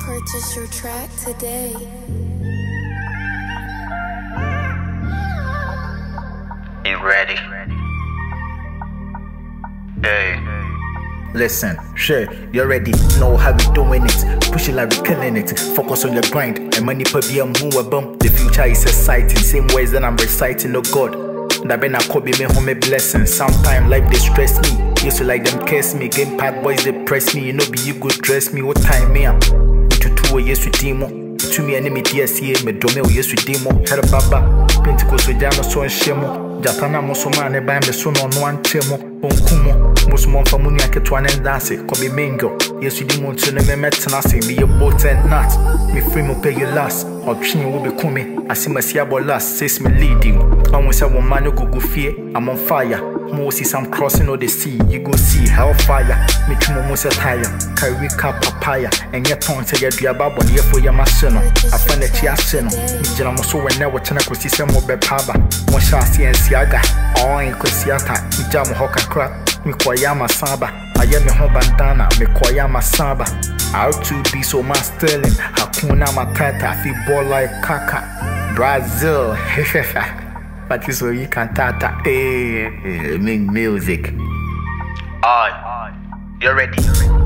Purchase your track today. You ready? Hey. Listen, sure, you already know how we doing it. Push it like we killing it. Focus on your grind and money per be a move bump. The future is exciting, same ways that I'm reciting, oh God. That been a copy me home a blessing. Sometimes life they stress me. Used to like them curse me. Game pad boys they press me. You know be you good dress me. What time me up? To 2 years with demo. To me enemy DSA me dome years with demo. Head of baba. Pentecost with Jano so and shemo. Jatana Mosomane by me so no one chemo. Onkumo. Musmon for money I get one and dance it. Could be Mingle. Yes, you didn't to me metanasi. Be your boat and not. Me free mo pay you last. Or chin will be coming. I see my siabo last. Says me leading. I want say one man you go fear. I'm on fire. Moses I'm crossing all the sea. You go see hellfire. Me chumo mose tire. Carry cap papaya. And yet on say you do a babo. Ye for your masino. I find a chiasino. Me jam so when never chana ko see some mobe paba. One shall see and siaga. Oh in kwesiata. Me jam hoka crap. Me kwayama saba. I am me home bandana. Me kwayama saba. I'll to be so much sterling. Hakuna matata. Fi ball like kaka. Brazil. But this way you can tata. Make music. Alright, you ready?